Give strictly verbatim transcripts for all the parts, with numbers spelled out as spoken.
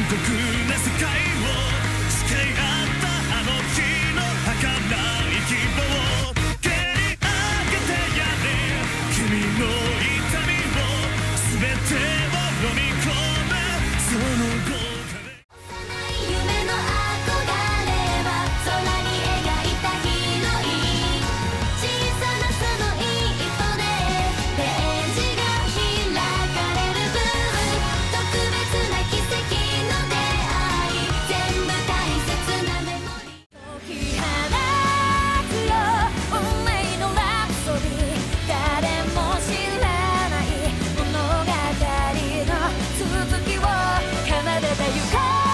酷な世界を誓い合ったあの日の儚い希望を蹴り上げてやれ君の痛みを全てを飲み込めその後夢の憧れは空に描いた日のいい小さなその一歩でページが開かれる分特別な奇跡の出会い全部大切なメモリー解き放つよ運命のラプソディ誰も知らない物語の続きを奏でてゆこう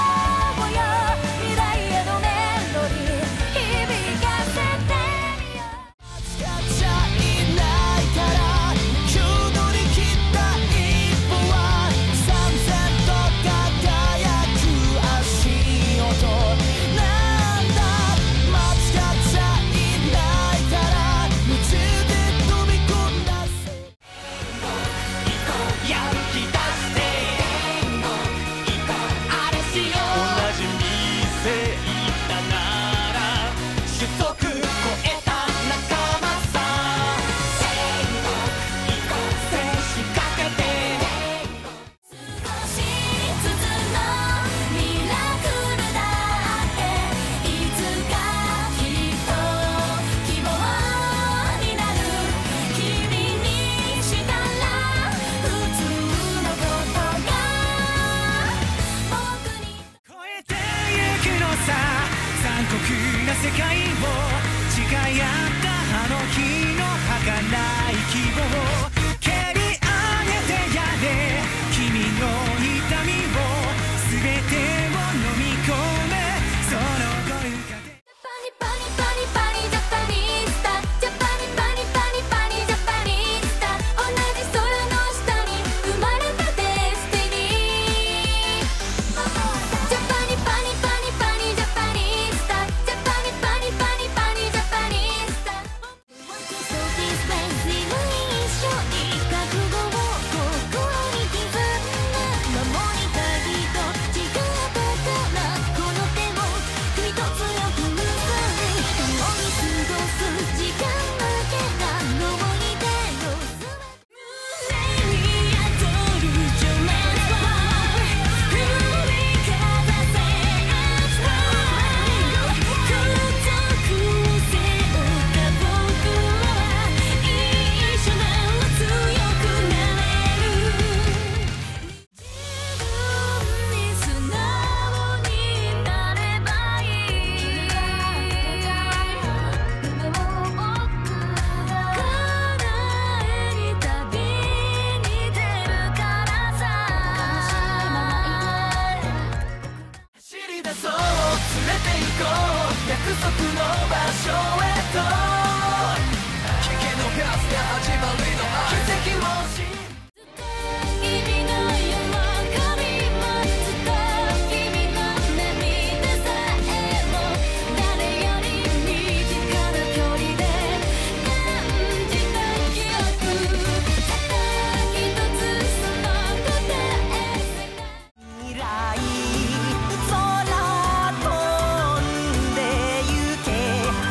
世界を誓い合ったあの日の儚い希望を蹴り上げてやれ君の痛みを全てを飲み込めその声かけパニパニパニパニジャパニスタジャパニパニパニパニジャパニスタ同じ空の下に生まれたデスティニージャパニパニパニパニジャパニスタジャパニパニパニパニジャパニスタそうディスペンスに一緒に覚悟を心に刻んだ守りたいと違ったからこの手を君と強く結び共に過ごす時間だけが思い出を胸に宿る情熱を振りかざせ As one 孤独を背負った僕らは一緒なら強くなれる自分に素直になればいい夢を僕ら叶えに旅に出るからさ走り出そう連れて行こう約束の場所へと危険のパスが始まりの奇跡を信じ君の喜びもずっと君の涙さえも誰より身近な距離で感じた記憶たった一つその答え未来空飛んでゆけ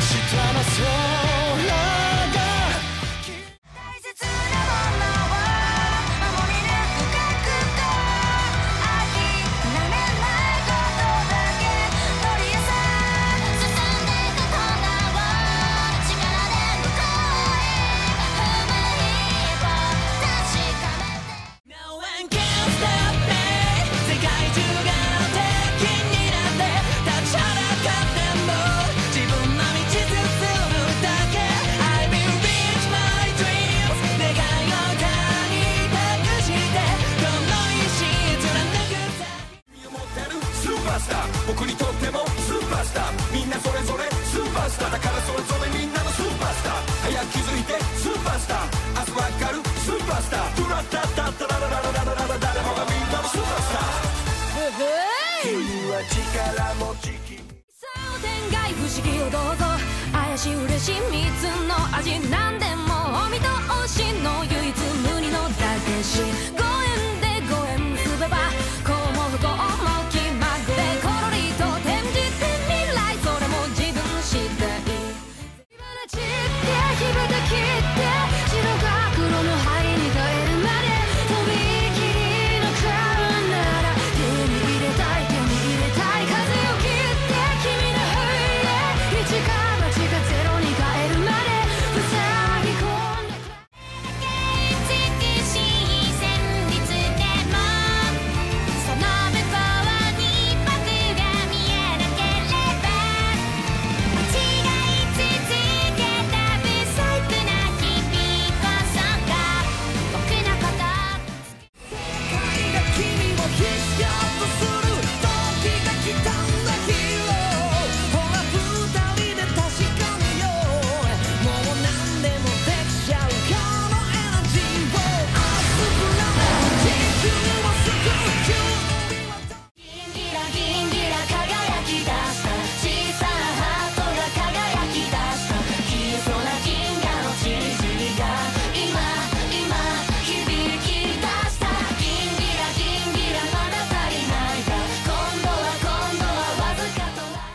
僕にとってもスーパースター、みんなそれぞれスーパースターだから、それぞれみんなのスーパースター、早く気づいてスーパースター、明日わかるスーパースター、トゥラッタッタッタララララララララ、誰もがみんなのスーパースター。君は力持ちき商店街不思議をどうぞ、怪しい嬉しい蜜の味、なんでもお見通しの唯一無二の駄菓子、ごえんでごえん結べばこうも不幸も気まぐれ、コロリと転じて未来、それも自分次第、火花散って火蓋切って白が黒の灰に変えるまで、とびきりのカラーなら手に入れたい手に入れたい、風を切って君の冬へ一か八かゼロに変えるまで塞ぎ込んで美しい旋律でもその向こうに僕が見えなければ、間違い続けた不細工な日々こそが僕のこと世界が君を必要とする時が来たんだヒーロー、ほら二人で確かめよう、もう何でもできちゃうこのエナジーを熱くなって地球を救う、君はギンギラギンギラ輝き出した小さなハートが輝き出した、消えそうな銀河のちりぢりが今今響き出した、ギンギラギンギラまだ足りないか、今度は今度はわずかとない、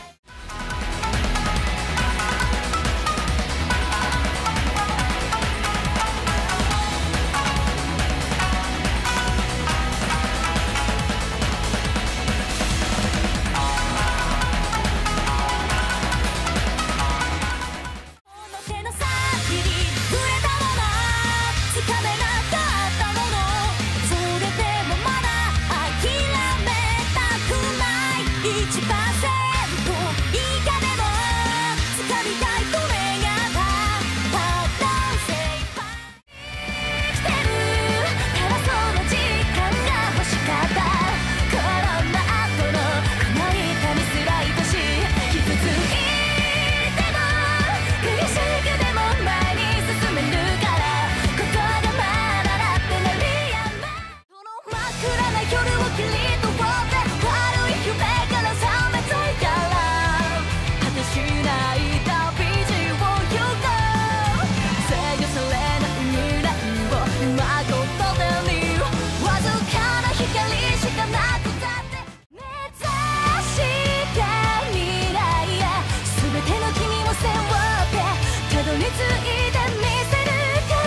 この手の先に触れたもの、つかめなかったもの、それでもまだ諦めたくない、いちパーセント 以下でも掴みたいこれがたった精一杯生きてるから、その時間が欲しかった、コロナ後のこの痛みすら愛しい、傷ついても悔しくても前に進めるから、ここがまだだって鳴りやまない、その真っ暗な夜を切り取って悪い夢から覚めたいから、果てしない旅路を行こう、制御されない未来を今ここでに、わずかな光しかなくたって目指した未来へ、全ての君を背負ってたどり着いてみせるから、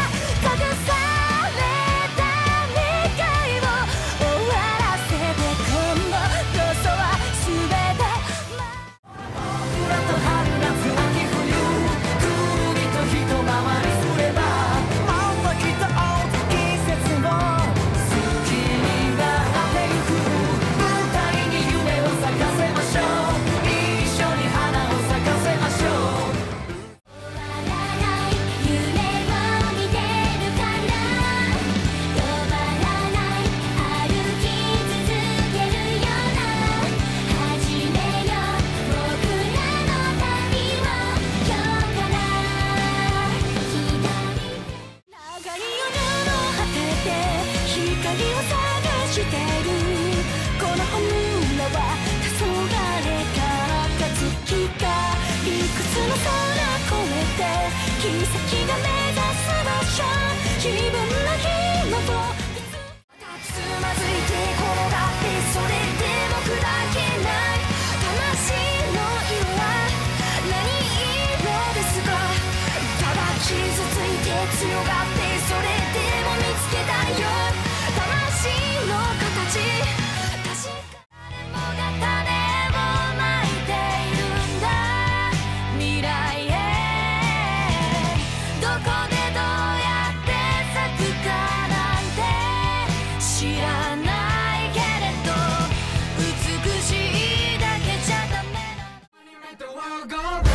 隠された願いを終わらせて、今度こそは全て僕らと春夏秋冬、くるりと一回りすればまた来た季節も好きになってゆく、舞台に夢を咲かせましょう、一緒に花を咲かせましょう、終わらない夢を見てるから、止まらない歩き続けるような、始めよう僕らの旅を今日から左手、長い夜の果てで光を探してる、この本村は黄昏た暁がいくつの空越えて、奇跡が目指す場所、自分の紐をつまずいて転がって、それでも砕けない魂の色は何強がってそれでも見つけたいよ魂の形確か誰もが種をまいているんだ未来へどこでどうやって咲くかなんて知らないけれど美しいだけじゃダメな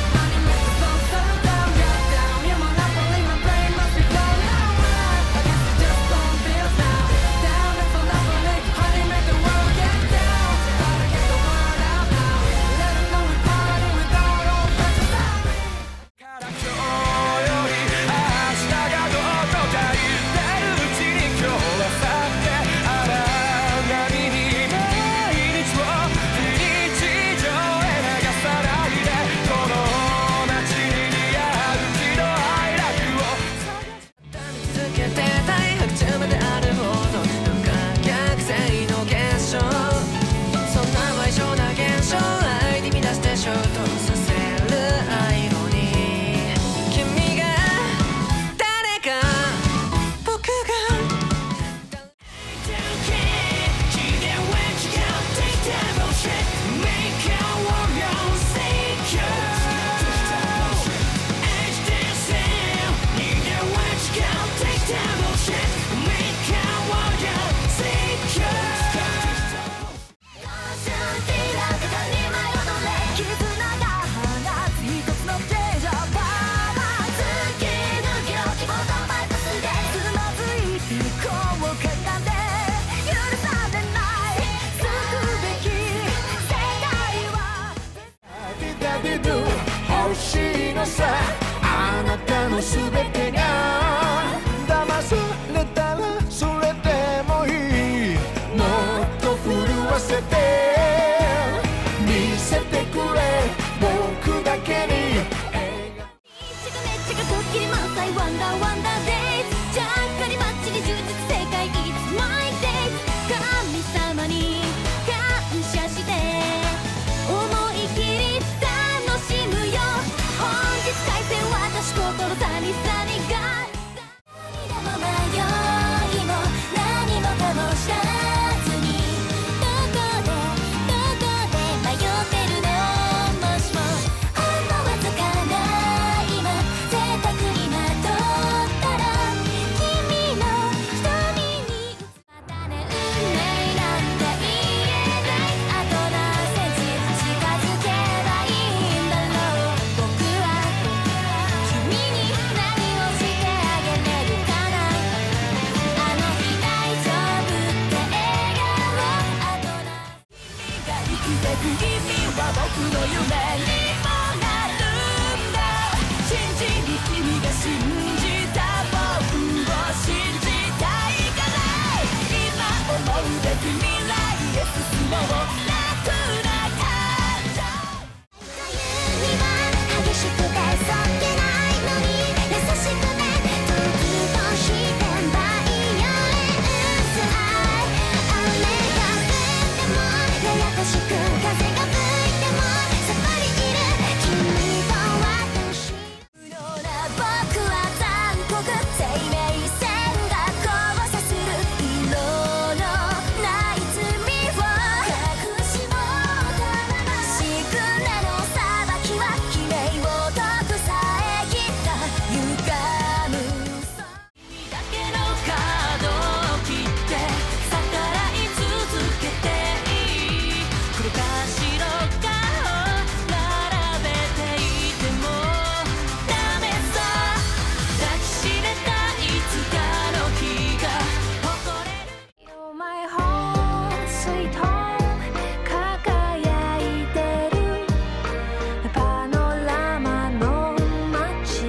星のさあなたのすべてが騙されたらそれでもいいもっと震わせて見せてくれ僕だけにめっちゃかめっちゃかドッキリ満載ワンダーワンダーデイズちゃっかりバッチリ充実正解 It's my day 神様に感謝して思い切り楽しむよ本日開戦私心さにさにが何でも迷いも何もかも知らずにどこでどこで迷ってるのもしもほんのわずかな今贅沢にまとったら君の瞳にまたね運命なんて言えないあと何センチ近づけばいいんだろう僕は君に何をしてあげれるかなあの日大丈夫って笑顔あと何君が生きてく意味は僕の夢にもなるんだ信じに君が信じた僕を信じたいから今思うべき未来へ進もう楽な感情には激しくてそっけないのに優しくて時としてバイオレンス愛雨が降ってもややこしく風が吹いてもそこにいる君と私無能な僕は残酷生命線が交差する色のない罪を隠し持ったままシグナの裁きは悲鳴を解くさえ切った歪む君だけのカードを切って逆らい続けていい黒か白かを並べていてもダメさ抱きしめたいつかの日が誇れる You're my home sweet home 輝いてるパノラマの街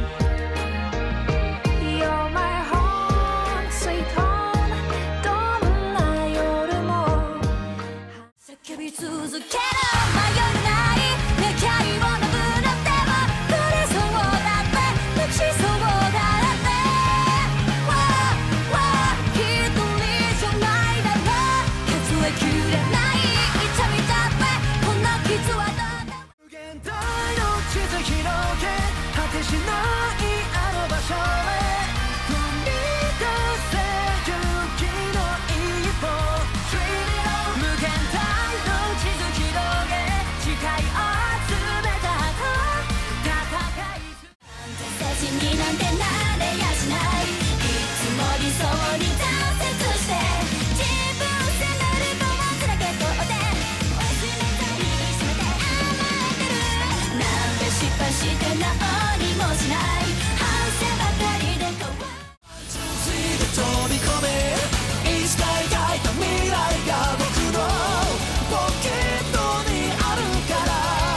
You're my home sweet home どんな夜も叫び続ける迷いない願いをなくなっても降りそうだって落ちそうだってわあわあ一人じゃないだろ数えきれない痛みだってこんな傷はどうだ無限大の地図広げ果てしないあの場所所へ踏み出せ勇気の一歩無限大の地図広げ誓いを集めた後戦い精神になんてなれやしないいつも理想に挫折して自分責めると忘れけとって忘れたりしめて甘えてるなんて失敗してなおりもしない反省ばかりで怖い飛び込めいつか描いた未来が僕のポケットにあるから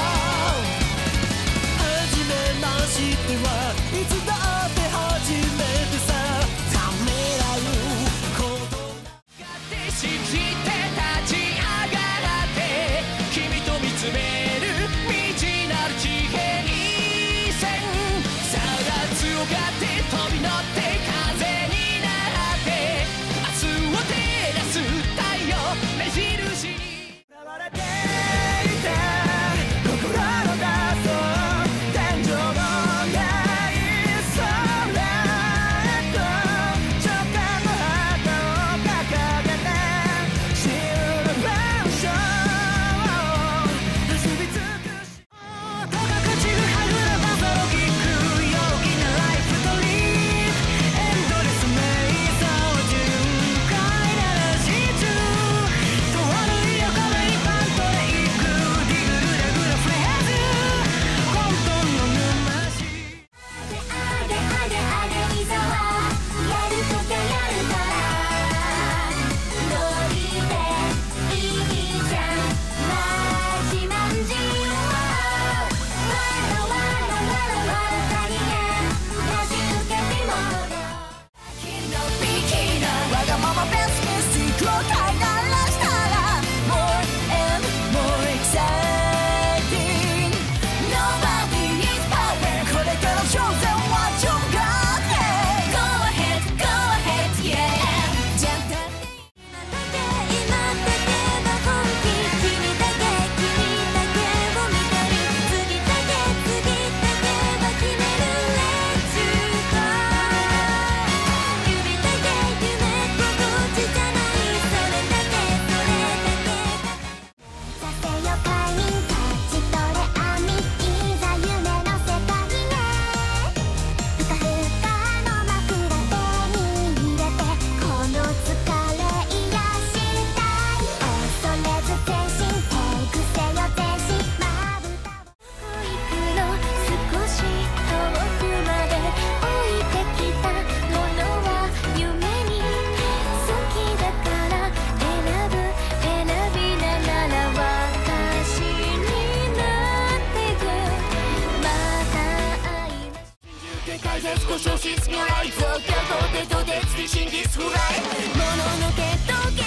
初めましてはいつだって初めてさためらうこと信じて立ち上がって君と見つめる未知なる地平線さあ強がって飛び乗って風になって明日を照らす太陽目印奪われていた心の謎天井のない空へと直感の旗を掲げてシールベーション走り尽くし高く散るはぐらバサロキック陽気なライフストリートエンドレス瞑想巡回ならし中と悪い横目にパンとで行くディグルレグラフレーズ混沌の沼しあげあげあげいざはやることやるから乗りでいいじゃんマジマンジはわらわらわらわら谷へなじつけても君のビキナわがままベストミスティックを飼いならしたら More and more exciting Nobody is perfect これからの挑戦は自分がって Go ahead, go ahead, yeah じゃんだって今だけ今だけは本気君だけ君だけを見てる次だけ次だけは決める Let's go 指だけ夢心地じゃないそれだけそれだけさせよ快眠立ち取れ網いざ夢の世界へふかふかの枕手に入れてこの疲れ癒したい恐れず全身手癖よ全身まぶたをどこ行くの少し遠くまで置いてきたものは夢に好きだから選ぶ選びながら私になってくまた会いましょう世界で少し押し付けない東京ポテトで追伸ディスフライもののけと